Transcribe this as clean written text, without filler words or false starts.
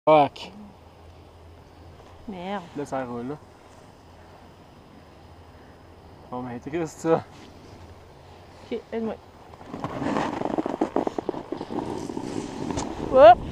Fuck. Merde. Là, ça roule, là. Bon, ben, triste, ça. Ok, aide-moi. Hop!